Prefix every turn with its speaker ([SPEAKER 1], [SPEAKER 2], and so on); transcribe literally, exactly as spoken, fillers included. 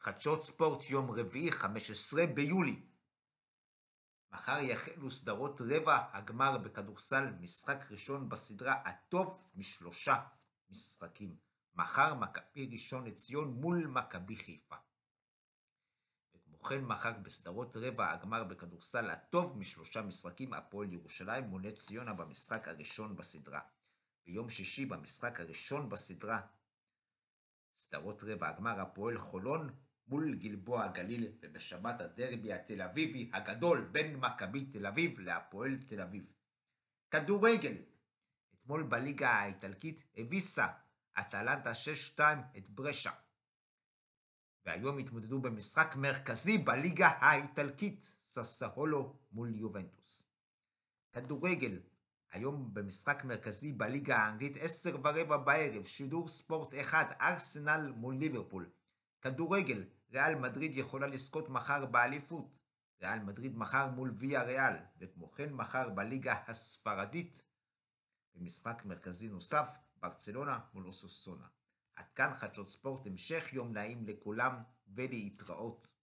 [SPEAKER 1] חדשות ספורט יום רביעי, חמישה עשר ביולי. מחר יחלו סדרות רבע הגמר בכדורסל, משחק ראשון בסדרה הטוב משלושה משחקים. מחר מכבי ראשון לציון מול מכבי חיפה. וכמו כן מחר בסדרות רבע הגמר בכדורסל הטוב משלושה משחקים, הפועל ירושלים מול נס ציונה במשחק הראשון בסדרה. ביום שישי במשחק הראשון בסדרה, סדרות רבע הגמר, הפועל חולון מול גלבוע הגליל, ובשבת הדרבי התל אביבי הגדול בין מכבי תל אביב להפועל תל אביב. כדורגל, אתמול בליגה האיטלקית הביסה אטלנטה שש שתיים את ברשה, והיום התמודדו במשחק מרכזי בליגה האיטלקית, ססהולו מול יובנטוס. כדורגל, היום במשחק מרכזי בליגה האנגלית, עשר ורבע בערב, שידור ספורט אחד, ארסנל מול ליברפול. כדורגל, ריאל מדריד יכולה לזכות מחר באליפות. ריאל מדריד מחר מול ויה ריאל, וכמו כן מחר בליגה הספרדית, במשחק מרכזי נוסף, ברצלונה מול אוססונה. עד כאן חדשות ספורט, המשך יום נעים לכולם ולהתראות.